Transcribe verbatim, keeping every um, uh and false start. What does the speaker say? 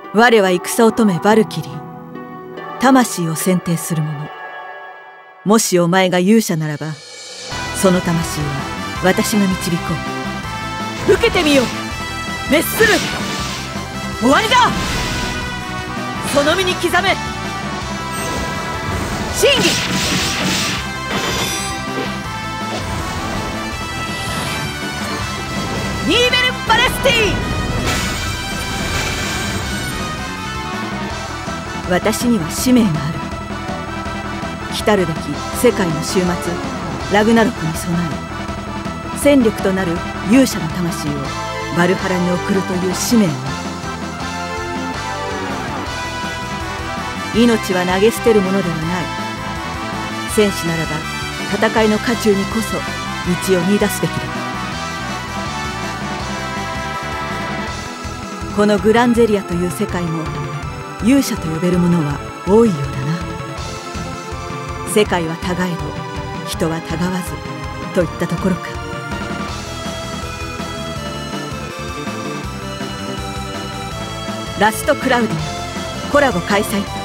我は戦乙女バルキリー、魂を選定する者。もしお前が勇者ならば、その魂は私が導こう。受けてみよう。滅する。終わりだ。その身に刻め。真偽。ニーベル・バレスティ。私には使命がある。来たるべき世界の終末ラグナロクに備え、戦力となる勇者の魂をバルハラに送るという使命が。命は投げ捨てるものではない。戦士ならば戦いの渦中にこそ道を見出すべきだ。このグランゼリアという世界も勇者と呼べる者は多いようだな。世界はたがえど人はたがわずといったところか。ラストクラウディアコラボ開催。